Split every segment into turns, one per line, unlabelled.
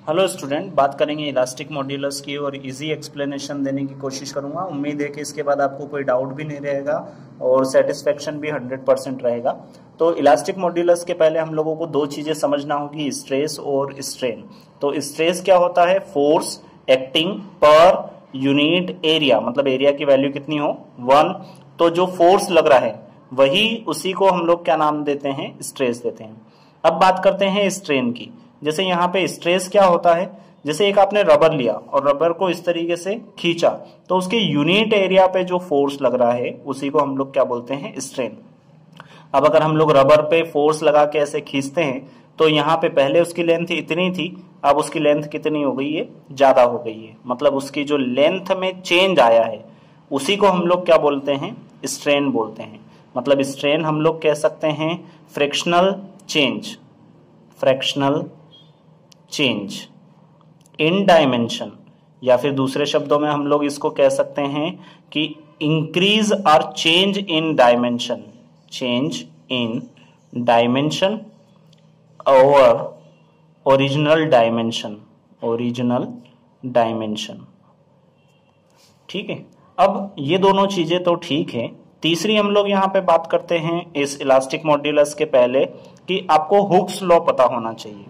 Hello student, बात करेंगे elastic modulus की और इजी एक्सप्लेनेशन देने की कोशिश करूंगा। उम्मीद है कि इसके बाद आपको कोई डाउट भी नहीं रहेगा और सेटिस्फेक्शन भी 100% रहेगा। तो इलास्टिक मॉड्यूलस के पहले हम लोगों को दो चीजें समझना होगी, स्ट्रेस और स्ट्रेन। तो स्ट्रेस क्या होता है? फोर्स एक्टिंग पर यूनिट एरिया, मतलब एरिया की वैल्यू कितनी हो 1। तो जो फोर्स लग रहा है वही उसी को हम लोग क्या नाम देते हैं? स्ट्रेस देते हैं। अब बात करते हैं स्ट्रेन की। जैसे यहाँ पे स्ट्रेस क्या होता है, जैसे एक आपने रबर लिया और रबर को इस तरीके से खींचा तो उसके यूनिट एरिया पे जो फोर्स लग रहा है उसी को हम लोग क्या बोलते हैं? स्ट्रेन। अब अगर हम लोग रबर पे फोर्स लगा के ऐसे खींचते हैं तो यहाँ पे पहले उसकी लेंथ इतनी थी, अब उसकी लेंथ कितनी हो गई है? ज्यादा हो गई है। मतलब उसकी जो लेंथ में चेंज आया है उसी को हम लोग क्या बोलते हैं? स्ट्रेन बोलते हैं। मतलब स्ट्रेन हम लोग कह सकते हैं frictional change, fractional change in dimension, या फिर दूसरे शब्दों में हम लोग इसको कह सकते हैं कि इंक्रीज और change in dimension, change in dimension over original dimension, original dimension. ठीक है, अब ये दोनों चीजें तो ठीक है। तीसरी हम लोग यहाँ पे बात करते हैं इस इलास्टिक मॉड्यूलस के पहले कि आपको हुक्स लॉ पता होना चाहिए।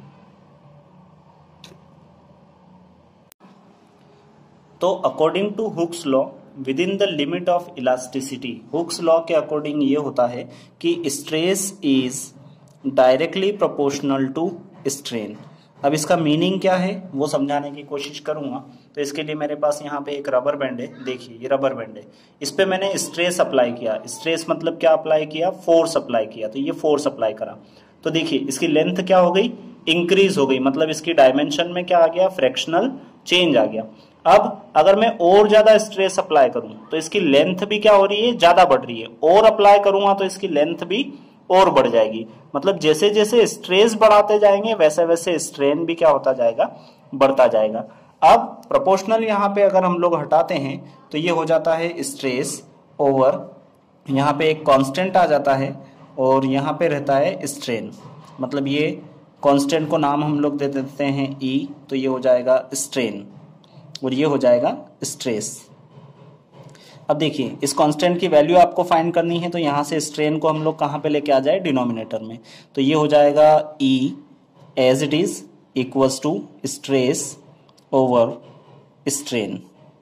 तो according to Hooke's law within the limit of elasticity, Hooke's law के अकॉर्डिंग ये होता है कि stress is directly proportional to strain. अब इसका मीनिंग क्या है वो समझाने की कोशिश करूंगा। तो इसके लिए मेरे पास यहाँ पे एक रबर बैंड है, देखिए ये रबर बैंड है, इस पे मैंने स्ट्रेस अप्लाई किया। स्ट्रेस मतलब क्या अप्लाई किया? फोर्स अप्लाई किया। तो ये फोर्स अप्लाई करा तो देखिए इसकी लेंथ क्या हो गई? इंक्रीज हो गई। मतलब इसकी डायमेंशन में क्या आ गया? फ्रैक्शनल चेंज आ गया। अब अगर मैं और ज्यादा स्ट्रेस अप्लाई करूं तो इसकी लेंथ भी क्या हो रही है? ज्यादा बढ़ रही है। और अप्लाई करूंगा तो इसकी लेंथ भी और बढ़ जाएगी। मतलब जैसे जैसे स्ट्रेस बढ़ाते जाएंगे वैसे वैसे स्ट्रेन भी क्या होता जाएगा? बढ़ता जाएगा। अब प्रोपोर्शनल यहाँ पे अगर हम लोग हटाते हैं तो ये हो जाता है स्ट्रेस ओवर, यहाँ पे एक कांस्टेंट आ जाता है और यहाँ पे रहता है स्ट्रेन। मतलब ये कांस्टेंट को नाम हम लोग दे देते हैं E, तो ये हो जाएगा स्ट्रेन और ये हो जाएगा स्ट्रेस। अब देखिए इस कांस्टेंट की वैल्यू आपको फाइंड करनी है, तो यहाँ से स्ट्रेन को हम लोग कहाँ पे लेके आ जाए? डिनोमिनेटर में। तो ये हो जाएगा E as it is equals to stress over strain.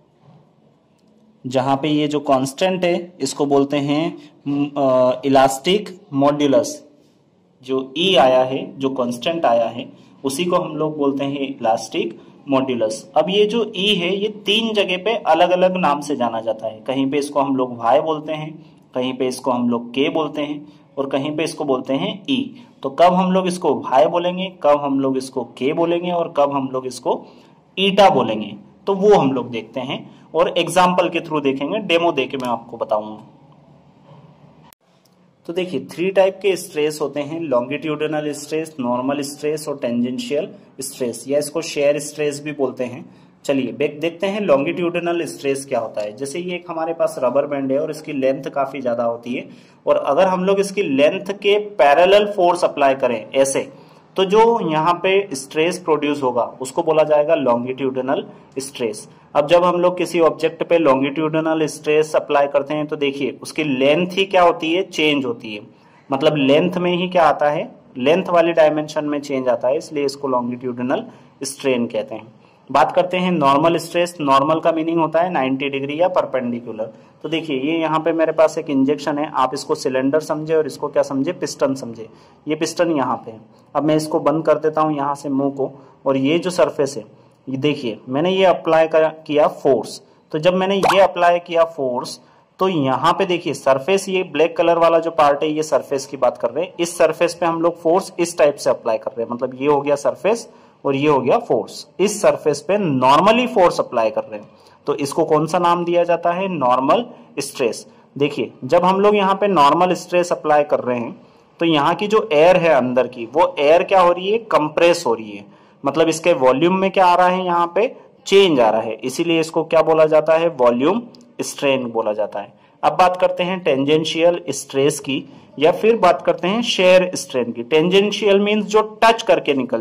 जहां पे ये जो कांस्टेंट है इसको बोलते हैं इलास्टिक मॉड्यूलस। जो E आया है, जो कांस्टेंट आया है, उसी को हम लोग बोलते हैं इलास्टिक मॉड्यूलस। अब ये जो E है ये तीन जगह पे अलग अलग नाम से जाना जाता है। कहीं पे इसको हम लोग Y बोलते हैं, कहीं पे इसको हम लोग K बोलते हैं और कहीं पे इसको बोलते हैं E। तो कब हम लोग इसको Y बोलेंगे, कब हम लोग इसको K बोलेंगे और कब हम लोग इसको ईटा बोलेंगे, तो वो हम लोग देखते हैं और एग्जाम्पल के थ्रू देखेंगे। डेमो देके मैं आपको बताऊंगा। तो देखिए 3 टाइप के स्ट्रेस होते हैं, लॉन्गिट्यूडिनल स्ट्रेस, नॉर्मल स्ट्रेस और टेंजेंशियल स्ट्रेस, या इसको शेयर स्ट्रेस भी बोलते हैं। चलिए देखते हैं लॉन्गिट्यूडिनल स्ट्रेस क्या होता है। जैसे ये एक हमारे पास रबर बैंड है और इसकी लेंथ काफी ज्यादा होती है, और अगर हम लोग इसकी लेंथ के पैरेलल फोर्स अप्लाई करें ऐसे, तो जो यहाँ पे स्ट्रेस प्रोड्यूस होगा उसको बोला जाएगा लॉन्गिट्यूडिनल स्ट्रेस। अब जब हम लोग किसी ऑब्जेक्ट पे लॉन्गिट्यूडिनल स्ट्रेस अप्लाई करते हैं तो देखिए उसकी लेंथ ही क्या होती है? चेंज होती है। मतलब लेंथ में ही क्या आता है? लेंथ वाली डायमेंशन में चेंज आता है, इसलिए इसको लॉन्गिट्यूडिनल स्ट्रेन कहते हैं। बात करते हैं नॉर्मल स्ट्रेस। नॉर्मल का मीनिंग होता है 90 डिग्री या परपेंडिकुलर। तो देखिए ये यहाँ पे मेरे पास एक इंजेक्शन है, आप इसको सिलेंडर समझे और इसको क्या समझे? पिस्टन समझे। ये पिस्टन यहाँ पे है। अब मैं इसको बंद कर देता हूँ यहाँ से मुंह को, और ये जो सरफेस है ये देखिए मैंने ये अप्लाई किया फोर्स। तो जब मैंने ये अप्लाई किया फोर्स तो यहाँ पे देखिए सरफेस, ये ब्लैक कलर वाला जो पार्ट है ये सरफेस की बात कर रहे हैं। इस सरफेस पे हम लोग फोर्स इस टाइप से अप्लाई कर रहे हैं। मतलब ये हो गया सरफेस और ये हो गया फोर्स। इस सरफेस पे नॉर्मली फोर्स अप्लाई कर रहे हैं, तो इसको कौन सा नाम दिया जाता है? Normal stress. देखिए जब हम लोग यहाँ पे नॉर्मल स्ट्रेस अप्लाई कर रहे हैं तो यहाँ की जो एयर है अंदर की, वो एयर क्या हो रही है? कंप्रेस हो रही है। मतलब इसके वॉल्यूम में क्या आ रहा है? यहाँ पे चेंज आ रहा है, इसीलिए इसको क्या बोला जाता है? वॉल्यूम स्ट्रेन बोला जाता है। अब बात करते हैं टेंजेंशियल स्ट्रेस की, या फिर बात करते हैं शेयर स्ट्रेन की। टेंजेंशियल मींस जो टच करके निकल जाए,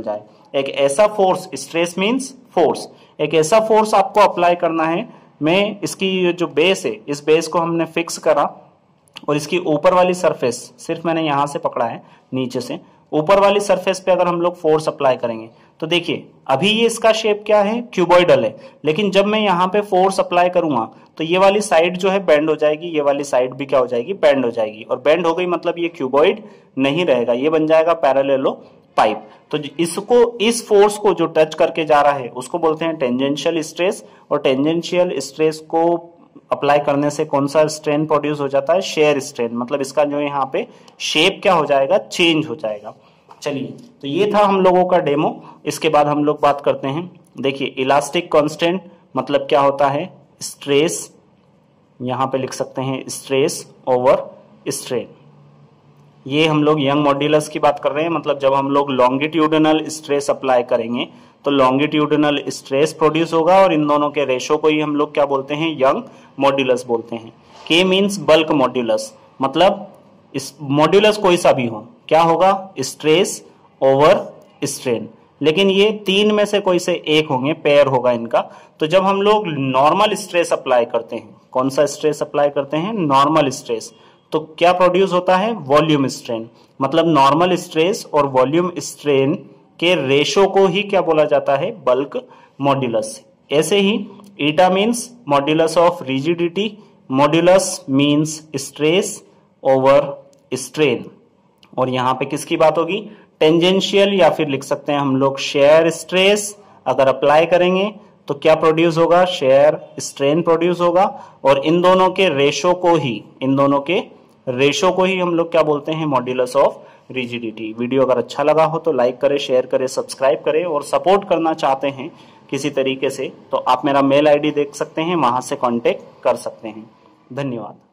एक ऐसा फोर्स, स्ट्रेस मींस फोर्स, एक ऐसा फोर्स आपको अप्लाई करना है। मैं इसकी जो बेस है, इस बेस को हमने फिक्स करा और इसकी ऊपर वाली सरफेस सिर्फ मैंने यहां से पकड़ा है, नीचे से ऊपर वाली सरफेस पे अगर हम लोग फोर्स अप्लाई करेंगे तो देखिए अभी ये इसका शेप क्या है, क्यूबॉइडल है, लेकिन जब मैं यहाँ पे फोर्स अप्लाई करूंगा तो ये वाली साइड जो है बेंड हो जाएगी, ये वाली साइड भी क्या हो जाएगी, बेंड हो जाएगी, और बेंड हो गई मतलब ये क्यूबॉइड नहीं रहेगा, ये बन जाएगा पैरेललो पाइप। तो इसको, इस फोर्स को जो टच करके जा रहा है उसको बोलते हैं टेंजेंशियल स्ट्रेस, और टेंजेंशियल स्ट्रेस को अप्लाई करने से कौन सा स्ट्रेन प्रोड्यूस हो जाता है, शेयर स्ट्रेन, मतलब इसका जो यहाँ पे शेप क्या हो जाएगा, चेंज हो जाएगा। चलिए, तो ये था हम लोगों का डेमो। इसके बाद हम लोग बात करते हैं, देखिए इलास्टिक कांस्टेंट मतलब क्या होता है, स्ट्रेस, यहाँ पे लिख सकते हैं स्ट्रेस ओवर स्ट्रेन। ये हम लोग यंग मॉड्यूलस की बात कर रहे हैं, मतलब जब हम लोग लॉन्गिट्यूडिनल स्ट्रेस अप्लाई करेंगे तो लॉन्गिट्यूडिनल स्ट्रेस प्रोड्यूस होगा, और इन दोनों के रेशो को ही हम लोग क्या बोलते हैं, यंग मॉड्यूलस बोलते हैं। के मीन्स बल्क मॉड्यूलस, मतलब इस मॉड्यूलस कोई सा भी हो, क्या होगा, स्ट्रेस ओवर स्ट्रेन, लेकिन ये तीन में से कोई से एक होंगे, पेयर होगा इनका। तो जब हम लोग नॉर्मल स्ट्रेस अप्लाई करते हैं, कौन सा स्ट्रेस अप्लाई करते हैं, नॉर्मल स्ट्रेस, तो क्या प्रोड्यूस होता है, वॉल्यूम स्ट्रेन, मतलब नॉर्मल स्ट्रेस और वॉल्यूम स्ट्रेन के रेशो को ही क्या बोला जाता है, बल्क मॉड्यूलस। ऐसे ही eta means modulus of rigidity, modulus means stress over strain, और यहां पे किसकी बात होगी, टेंजेंशियल, या फिर लिख सकते हैं हम लोग शेयर स्ट्रेस अगर अप्लाई करेंगे तो क्या प्रोड्यूस होगा, शेयर स्ट्रेन प्रोड्यूस होगा, और इन दोनों के रेशो को ही, इन दोनों के रेशो को ही हम लोग क्या बोलते हैं, मॉड्यूलस ऑफ रिजिडिटी। वीडियो अगर अच्छा लगा हो तो लाइक करें, शेयर करें, सब्सक्राइब करें, और सपोर्ट करना चाहते हैं किसी तरीके से तो आप मेरा मेल आईडी देख सकते हैं, वहां से कांटेक्ट कर सकते हैं। धन्यवाद।